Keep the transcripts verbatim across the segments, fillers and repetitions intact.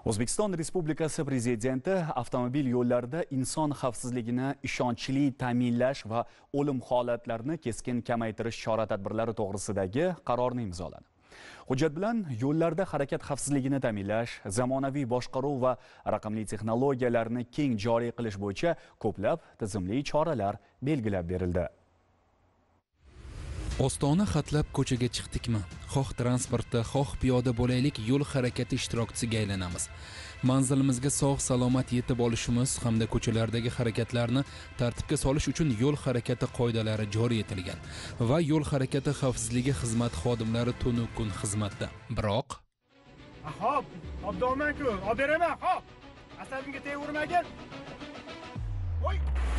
O'zbekiston Respublikasi Prezidenti avtomobil yo'llarida inson xavfsizligini ishonchli ta'minlash va o'lim holatlarini keskin kamaytirish chora-tadbirlari to'g'risidagi qarorni imzoladi. Hujjat bilan yo'llarda harakat xavfsizligini ta'minlash, zamonaviy boshqaruv va raqamli texnologiyalarni keng joriy qilish bo'yicha ko'plab tizimli choralar belgilab berildi. Ostona xatlab ko'chaga chiqdikmi? Xoh transportda, xoh piyoda bo'laylik, yo'l harakati ishtirokchisiga aylanamiz. Manzilimizga sog'-salomat yetib olishimiz hamda ko'chalardagi harakatlarni tartibga solish uchun yo'l harakati qoidalari joriy etilgan va yo'l harakati xavfsizligi xizmat xodimlari tunu kun xizmatda. Biroq Xo'p, obdoman-ku, olib beraman, xo'p. Asabimga tegurmagin. Voy!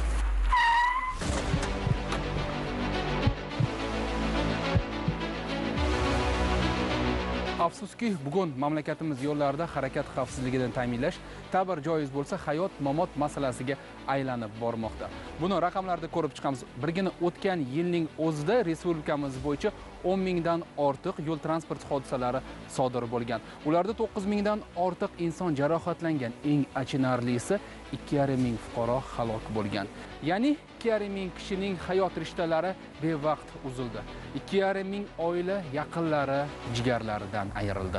Afsuski, bugun mamlakatimiz yo'llarida harakat xavfsizligini ta'minlash ta'bir joiz bo'lsa hayot mamot masalasiga aylanib bormoqda. Buni raqamlarda ko'rib chiqamiz. Birgina o'tgan yilning o'zida respublikamiz bo'yicha o'n mingdan ortiq yo'l transport hodisalari sodir bo'lgan. Ularda to'qqiz mingdan ortiq inson jarohatlangan. Eng achinarlisi ikki yarim ming fuqaro halok bo'lgan. Ya'ni ikki yarim ming kishining hayot rishtalari bevaqt uzildi. ikki yarim ming oila yaqinlari jigarlaridan ayrildi.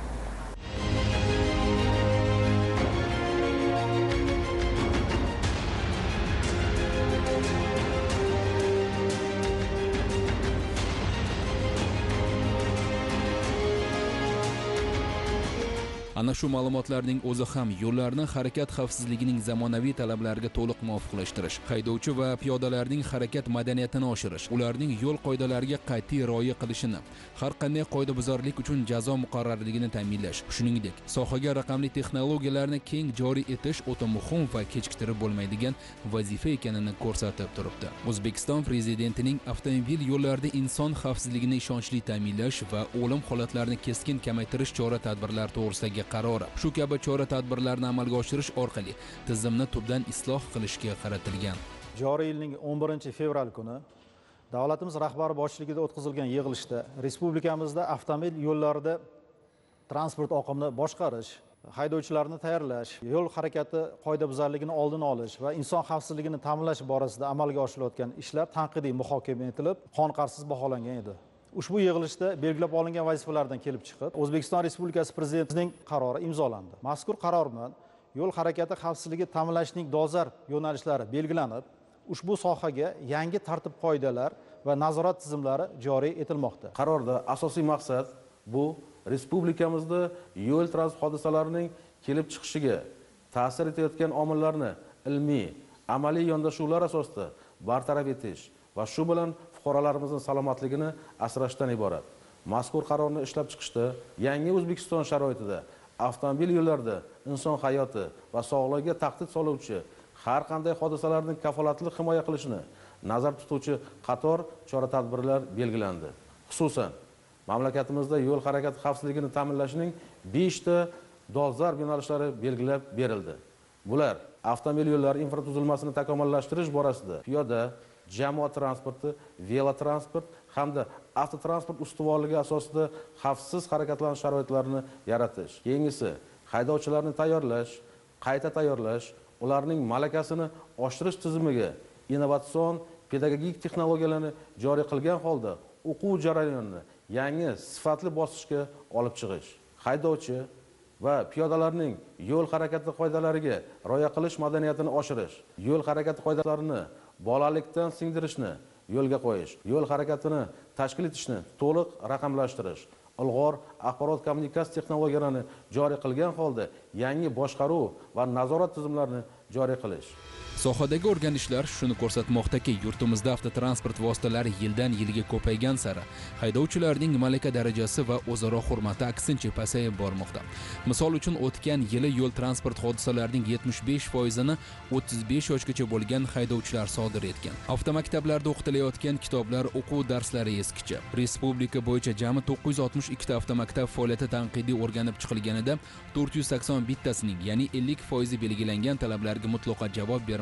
Ana shu ma'lumotlarning o'zi ham yo'llarni harakat xavfsizligining zamonaviy talablariga to'liq muvofiqlashtirish, haydovchi va piyodalarning harakat madaniyatini oshirish, ularning yo'l qoidalariga qat'iy rioya qilishini, har qanday qoidabuzarlik uchun jazo muqarrarligini ta'minlash, shuningdek, sohaga raqamli texnologiyalarni keng joriy etish o'ta muhim va kechiktirib bo'lmaydigan vazifa ekanini ko'rsatib turibdi. O'zbekiston Prezidentining avtomobil yo'llarida inson xavfsizligini ishonchli ta'minlash va o'lim holatlarini keskin kamaytirish chora-tadbirlar to'g'risidagi qarori shu kabi chora-tadbirlarni amalga oshirish orqali tizimni tubdan isloh qilishga qaratilgan. Joriy yilning o'n birinchi fevral kuni davlatimiz rahbari boshchiligida o'tkazilgan yig'ilishda respublikamizda avtomobil yo'llarida transport oqimini boshqarish, haydovchilarni tayyorlash, yo'l harakati qoidabuzarligini oldini olish va inson xavfsizligini ta'minlash borasida amalga oshirilayotgan ishlar tanqidiy muhokama etilib, qoniqarsiz baholangan edi. Ushbu yig'ilishda belgilab olingan vazifalardan kelib chiqib, O'zbekiston Respublikasi Prezidentining qarori imzolandi. Mazkur qaror bilan yo'l harakati xavfsizligi ta'minlashning dolzarb yo'nalishlari belgilanib, ushbu sohaga yangi tartib-qoidalar va nazorat tizimlari joriy etilmoqda. Qarorda asosiy maqsad bu respublikamizda yo'l transport hodisalarining kelib chiqishiga ta'sir etayotgan omillarni ilmiy, amaliy yondashuvlar asosida bartaraf etish va shu bilan fuqarolarimizning salomatligini asrashdan iborat. Mazkur qarorni ishlab chiqishda yangi O'zbekiston sharoitida avtomobil yo'llarida inson hayoti va sog'lig'iga tahdid soluvchi har qanday hodisalarning kafolatli himoya qilishini nazarda tutuvchi qator chora-tadbirlar belgilandi. Xususan, mamlakatimizda yo'l harakati xavfsizligini ta'minlashning besh ta dolzarb yo'nalishlari belgilab berildi. Bular avtomobil yo'llari infratuzilmasini takomillashtirish borasida piyoda, jamoat transporti, velotransport hamda avtotransport ustuvorligi asosida xavfsiz harakatlanish sharoitlarini yaratish. Keyingisi, haydovchilarni tayyorlash, qayta tayyorlash, ularning malakasini oshirish tizimiga innovatsion pedagogik texnologiyalarni joriy qilgan holda o'quv jarayonini yangi sifatli bosqichga olib chiqish. Haydovchi va piyodalarning yo'l harakati qoidalariga rioya qilish madaniyatini oshirish, yo'l harakati qoidalarini bolalikdan singdirishni yo'lga qo'yish, yo'l harakatini tashkil etishni to'liq raqamlashtirish, ilg'or axborot kommunikatsiya texnologiyalarini joriy qilgan holda yangi boshqaruv va nazorat tizimlarini joriy qilish. Sohadagi o'rganishlar shuni ko'rsatmoqdaki, yurtimizda avtotransport vositalari yildan yilga ko'paygan sari haydovchilarning malaka darajasi va o'zaro hurmati aksincha pasayib bormoqda. Misol uchun, o'tgan yili yo'l transport hodisalarining yetmish besh foizini o'ttiz besh yoshgacha bo'lgan haydovchilar sodir etgan. Avtomaktablarda o'qitilayotgan kitoblar, o'quv darslari eskicha. Respublika bo'yicha jami to'qqiz yuz oltmish ikkita avtomaktab faoliyati tanqidiy o'rganib chiqilganida to'rt yuz sakson bittasining, ya'ni ellik foizi belgilangan talablarga mutlaqo javob bermadi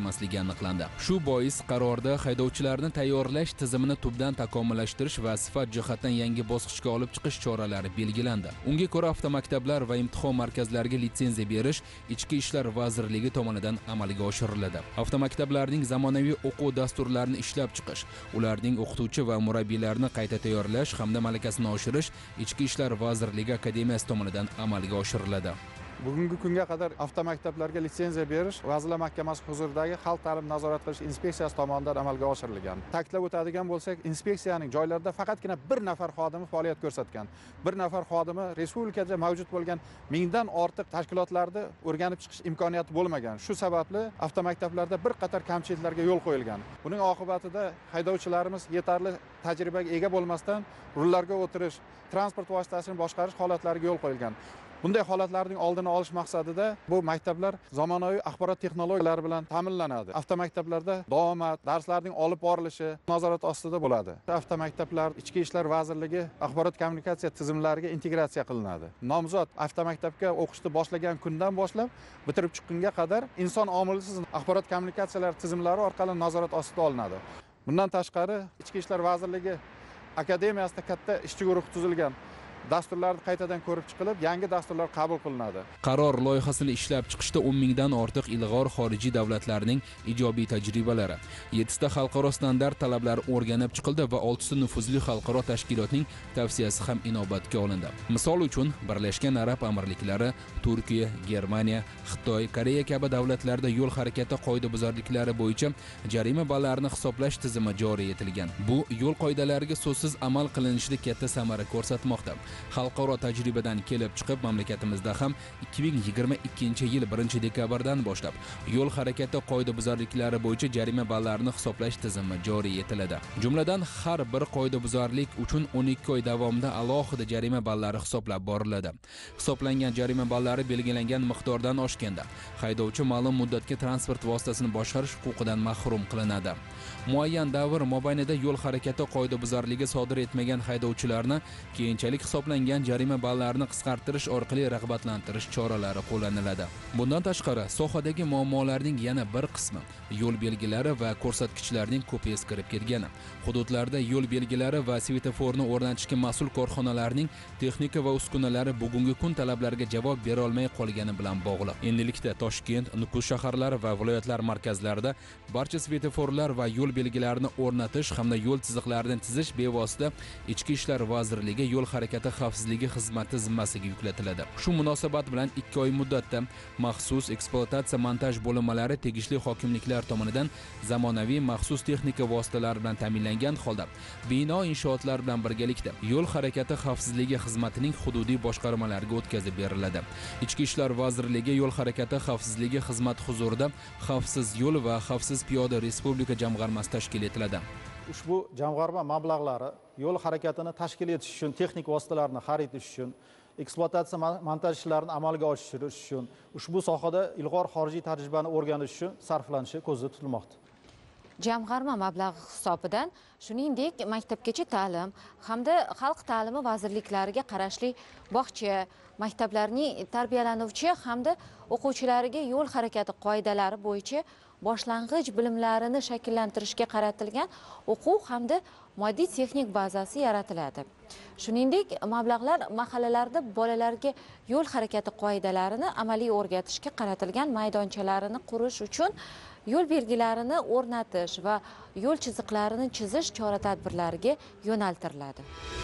emasligi aniqlandi. Shu bois qarorda haydovchilarni tayyorlash tizimini tubdan takomillashtirish va sifat jihatdan yangi bosqichga olib chiqish choralari belgilandi. Unga ko'ra avtomaktablar va imtihon markazlariga litsenziya berish Ichki ishlar vazirligi tomonidan amalga oshiriladi. Avtomaktablarning zamonaviy o'quv dasturlarini ishlab chiqish, ularning o'qituvchi va murabbiylarini qayta tayyorlash hamda malakasini oshirish Ichki ishlar vazirligi akademiyasi tomonidan amalga oshiriladi. Bugungi kunga qadar avtomaktablarga litsenziya berish Vazirlar Mahkamasi huzuridagi Xalq ta'lim nazorat qilish inspeksiyasi tomonidan amalga oshirilgan. Ta'kidlab o'tadigan bo'lsak, inspeksiyaning joylarida faqatgina bir nafar xodimi faoliyat ko'rsatgan. Bir nafar xodimi respublikada mavjud bo'lgan mingdan ortiq tashkilotlarda o'rganib chiqish imkoniyati bo'lmagan. Shu sababli avtomaktablarda bir qator kamchiliklarga yo'l qo'yilgan. Buning oqibatida haydovchilarimiz yetarli tajribaga ega bo'lmasdan rullarga o'tirish, transport vositasini boshqarish holatlariga yo'l qo'yilgan. Bunday holatlarning oldini olish maqsadida bu maktablar zamonaviy axborot texnologiyalari bilan ta'minlanadi. Avtomaktablarda davomat darslarning olib borilishi nazorat ostida bo'ladi. Avtomaktablar Ichki ishlar vazirligi axborot kommunikatsiya tizimlariga integratsiya qilinadi. Nomzod avtomaktabga o'qishni boshlagan kundan boshlab bitirib chiqqunga qadar inson omilisiz axborot kommunikatsiyalar tizimlari orqali nazorat ostida olinadi. Bundan tashqari Ichki ishlar vazirligi akademiyasida katta ishchi guruh tuzilgan. Dasturlarni qaytadan ko'rib chiqilib, yangi dasturlar qabul qilinadi. Qaror loyihasini ishlab chiqishda o'n mingdan ortiq ilg'or xorijiy davlatlarning ijobiy tajribalari, yettita xalqaro standart talablari o'rganib chiqildi va oltita nufuzli xalqaro tashkilotning tavsiyasi ham inobatga olindi. Misol uchun, Birlashgan Arab Amirliklari, Turkiya, Germaniya, Xitoy, Koreya kabi davlatlarda yo'l harakati qoidabuzarliklari bo'yicha jarima ballarini hisoblash tizimi joriy etilgan. Bu yo'l qoidalariga so'zsiz amal qilinishida katta samara ko'rsatmoqda. Xalqaro tajribadan kelib chiqib, mamlakatimizda ham ikki ming yigirma ikkinchi yil birinchi dekabrdan boshlab yo'l harakati qoidabuzarliklari bo'yicha jarima ballarini hisoblash tizimi joriy etiladi. Jumladan, har bir qoidabuzarlik uchun o'n ikki oy davomida alohida jarima ballari hisoblab boriladi. Hisoblangan jarima ballari belgilangan miqdordan oshganda haydovchi ma'lum muddatga transport vositasini boshqarish huquqidan mahrum qilinadi. Muayyan davr mobaynida yo'l harakati qoidabuzarligi sodir etmagan haydovchilarni keyinchalik hisoblangan jarima ballarini qisqartirish orqali rag'batlantirish choralari qo'llaniladi. Bundan tashqari, sohadagi muammolarning yana bir qismi yo'l belgilari va ko'rsatkichlarning ko'p eskirib ketgani. Hududlarda yo'l belgilari va svetoforni o'rnatishga mas'ul korxonalarning texnika va uskunalari bugungi kun talablariga javob bera olmay qolgani bilan bog'liq. Endilikda Toshkent, Nukus shaharlari va viloyatlar markazlarida barcha svetoforlar va yo'l belgilarini o'rnatish hamda yo'l chiziqlarini chizish bevosita Ichki ishlar vazirligi yo'l harakati xavfsizligi xizmati zimmasiga yuklatiladi. Shu munosabat bilan ikki oy muddatda maxsus ekspluatatsiya montaj bo'linmalari tegishli hokimliklar tomonidan zamonaviy maxsus texnika vositalari bilan ta'minlangan holda bino inshootlar bilan birgalikda yo'l harakati xavfsizligi xizmatining hududiy boshqarmalariga o'tkazib beriladi. Ichki ishlar vazirligi yo'l harakati xavfsizligi xizmati huzurida xavfsiz yo'l va xavfsiz piyoda respublika jamg'armasi tashkil etiladi. Ushbu jamg'arma mablag'lari yo'l harakatini tashkil etish uchun, texnik vositalarni xarid etish uchun, ekspluatatsiya montaj ishlarini amalga oshirish uchun, ushbu sohada ilg'or xorijiy tajribani o'rganish uchun sarflanishi ko'zda tutilmoqda. Jamg'arma mablag'i hisobidan, shuningdek, maktabgacha ta'lim hamda xalq ta'limi vazirliklariga qarashli bog'cha, maktablarning tarbiyalanuvchi hamda o'quvchilariga yo'l harakati qoidalari bo'yicha boshlang'ich bilimlarini shakllantirishga qaratilgan o'quv hamda moddiy texnik bazasi yaratiladi. Shuningdek, mablag'lar mahallalarda bolalarga yo'l harakati qoidalarini amaliy o'rgatishga qaratilgan maydonchalarini qurish uchun yo'l belgilarini o'rnatish va yo'l chiziqlarini chizish chora-tadbirlariga yo'naltiriladi.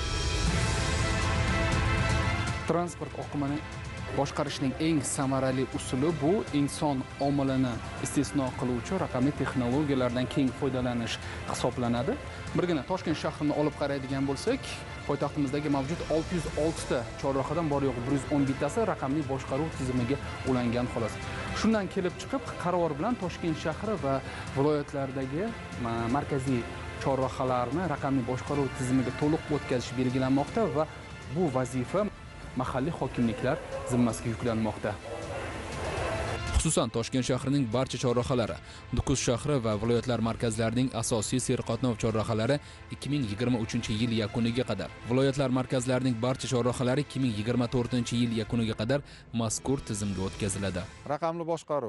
Transport oqimini boshqarishning eng samarali usuli bu inson omilini istisno qiluvchi raqamli texnologiyalardan keng foydalanish hisoblanadi. Birgina Toshkent shahrini olib qaraydigan bo'lsak, poytaxtimizdagi mavjud olti yuz olti ta chorrahadan bor yo'q bir yuz o'n bittasi raqamli boshqaruv tizimiga ulangan xolos. Shundan kelib chiqib, qaror bilan Toshkent shahri va viloyatlardagi markaziy chorrahalarni raqamli boshqaruv tizimiga to'liq o'tkazish belgilanmoqda va bu vazifa mahalliy hokimliklar zimmasiga yuklanmoqda. Xususan, Toshkent shahrining barcha chorrahalari, Nukus shahri va viloyatlar markazlarining asosiy serqatnov chorrahalari ikki ming yigirma uchinchi yil yakuniga qadar, viloyatlar markazlarining barcha chorrahalari ikki ming yigirma to'rtinchi yil yakuniga qadar mazkur tizimga o'tkaziladi. Raqamli boshqaruv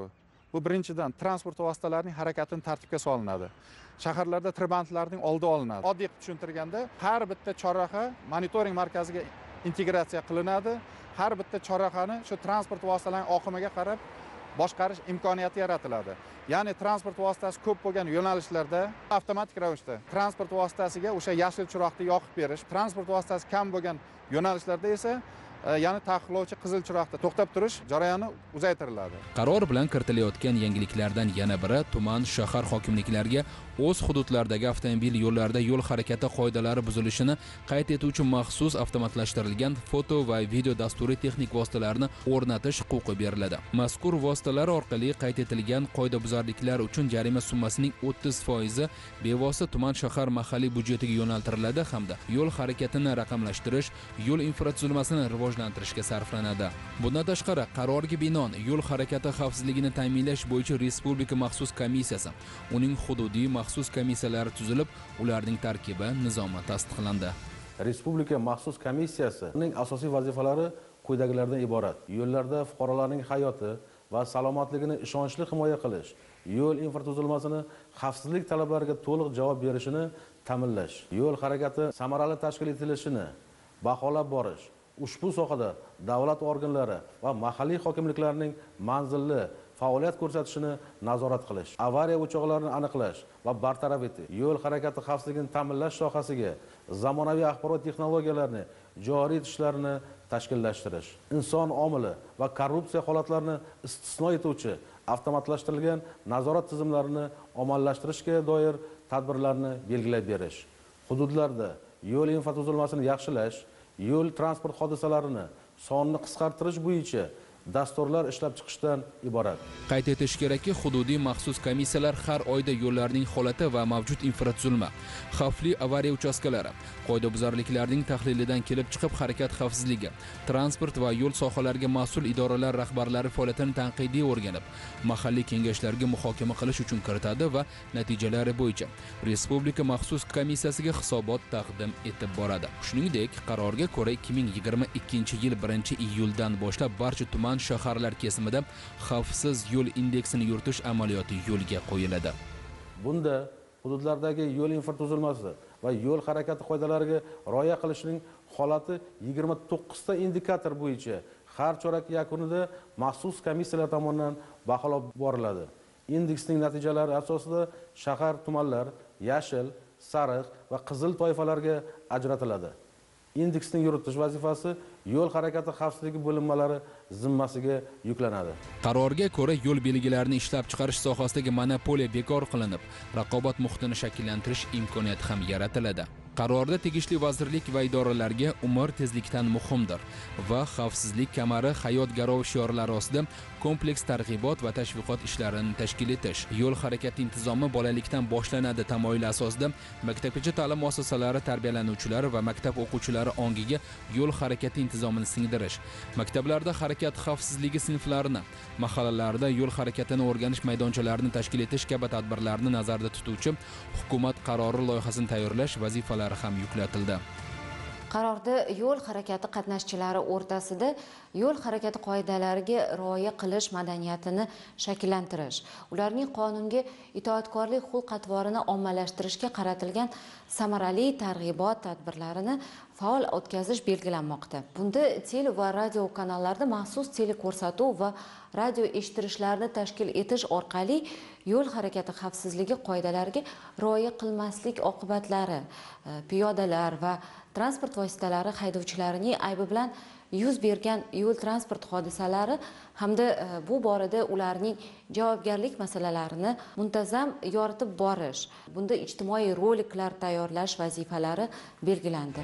Bu birinchidan transport vositalarining harakatini tartibga solinadi. Shaharlarda tirbandlarning oldi olinadi. Oddiy tushuntirganda, har bitta chorraha monitoring markaziga integratsiya qilinadi. Har bitta chorrahani shu transport vositalarining oqimiga qarab boshqarish imkoniyati yaratiladi. Ya'ni transport vositasi ko'p bo'lgan yo'nalishlarda avtomatik ravishda transport vositasiga o'sha yashil chiroqni yoqib berish, transport vositasi kam bo'lgan yo'nalishlarda esa ya'ni taqiqlovchi qizil chiroqda to'xtab turish jarayoni uzaytiriladi. Qaror bilan kiritilayotgan yangiliklardan yana biri tuman shahar hokimliklariga o'z hududlaridagi avtomobil yo'llarida yo'l harakati qoidalari buzilishini qayd etuvchi maxsus avtomatlashtirilgan foto va video dasturiy texnik vositalarni o'rnatish huquqi beriladi. Mazkur vositalar orqali qayd etilgan qoidabuzarliklar uchun jarima summasining o'ttiz foizi bevosita tuman shahar mahalliy byudjetiga yo'naltiriladi hamda yo'l harakatini raqamlashtirish, yo'l infratuzilmasini rivojlantirishga sarflanadi. Bundan tashqari, qarorga binoan yo'l harakati xavfsizligini ta'minlash bo'yicha respublika maxsus komissiyasi, uning hududiy maxsus komissiyalari tuzilib, ularning tarkibi, nizomi tasdiqlandi. Respublika maxsus komissiyasining asosiy vazifalari quyidagilardan iborat: yo'llarda fuqarolarning hayoti va salomatligini ishonchli himoya qilish, yo'l infratuzilmasini xavfsizlik talablariga to'liq javob berishini ta'minlash, yo'l harakati samarali tashkil etilishini baholab borish, ushbu sohada davlat organlari va mahalliy hokimliklarning manzilli faoliyat ko'rsatishini nazorat qilish, avariya o'choqlarini aniqlash va bartaraf etish, yo'l harakati xavfsizligini ta'minlash sohasiga zamonaviy axborot texnologiyalarini joriy etishlarini tashkillashtirish, inson omili va korrupsiya holatlarini istisno etuvchi avtomatlashtirilgan nazorat tizimlarini ommalashtirishga doir tadbirlarni belgilab berish, hududlarda yo'l infratuzilmasini yaxshilash, yo'l transport hodisalarini sonini qisqartirish bo'yicha dasturlar ishlab chiqishdan iborat. Qayd etish kerakki, hududiy maxsus komissiyalar har oyda yo'llarning holati va mavjud infratuzilma, xavfli avariya uchastkalari, qoidabuzarliklarning tahlilidan kelib chiqib harakat xavfsizligi, transport va yo'l sohalariga mas'ul idoralar rahbarlari faoliyatini tanqidiy o'rganib, mahalliy kengashlarga muhokama qilish uchun kiritadi va natijalari bo'yicha respublika maxsus komissiyasiga hisobot taqdim etib boradi. Shuningdek, qarorga ko'ra ikki ming yigirma ikkinchi yil birinchi iyuldan boshlab barcha tuman shaharlar kesimida xavfsiz yo'l indeksini yuritish amaliyoti yo'lga qo'yiladi. Bunda hududlardagi yo'l infratuzilmasi va yo'l harakati qoidalariga rioya qilishning holati yigirma to'qqiz ta indikator bo'yicha har chorak yakunida maxsus komissiyalar tomonidan baholab boriladi. Indeksning natijalari asosida shahar tumanlar yashil, sariq va qizil toifalarga ajratiladi. Indeksning yuritish vazifasi yo'l harakati xavfsizligi bo'linmalari zimmasiga yuklanadi. Qarorga ko'ra yo'l belgilarini ishlab chiqarish sohasidagi monopoliya bekor qilinib, raqobat muhitini shakllantirish imkoniyati ham yaratiladi. Qarorda tegishli vazirlik va idoralarga umr tezlikdan muhimdir va xavfsizlik kamari hayot garovi shiorlari ostida kompleks targ'ibot va tashviqot ishlarini tashkil etish, yo'l harakati intizomi bolalikdan boshlanadi tamoyili asosida maktabgacha ta'lim muassasalari tarbiyalanuvchilari va maktab o'quvchilari ongiga yo'l harakati intizomini singdirish, maktablarda harakat xavfsizligi sinflarini, mahallalarda yo'l harakatini o'rganish maydonchalarini tashkil etish kabi tadbirlarni nazarda tutuvchi hukumat qarori loyihasini tayyorlash vazifalari ham yuklatildi. Qarorda yo'l harakati qatnashchilari o'rtasida yo'l harakati qoidalariga rioya qilish madaniyatini shakllantirish, ularning qonunga itoatkorlik xulq-atvorini ommalashtirishga qaratilgan samarali targ'ibot tadbirlarini faol o'tkazish belgilanmoqda. Bunda tele va radio kanallarda maxsus teleko'rsatuv va radio eshittirishlarni tashkil etish orqali yo'l harakati xavfsizligi qoidalariga rioya qilmaslik oqibatlari, piyodalar va transport vositalari haydovchilarining aybi bilan yuz bergan yo'l transport hodisalari hamda bu borada ularning javobgarlik masalalarini muntazam yoritib borish, bunda ijtimoiy roliklar tayyorlash vazifalari belgilandi.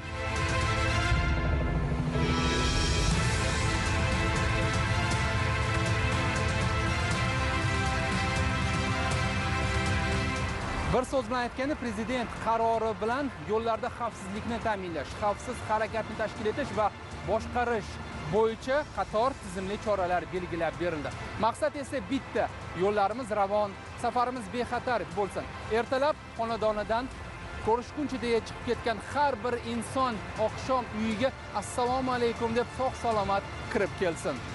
Bir so'z bilan aytganda, prezident qarori bilan yo'llarda xavfsizlikni ta'minlash, xavfsiz harakatni tashkil etish va boshqarish bo'yicha qator tizimli choralar belgilab berildi. Maqsad esa bitta: yo'llarimiz ravon, safarimiz bexatar bo'lsin. Ertalab xonadonidan ko'rishguncha deya chiqib ketgan har bir inson oqshom uyiga assalomu alaykum deb sog' salomat kirib kelsin.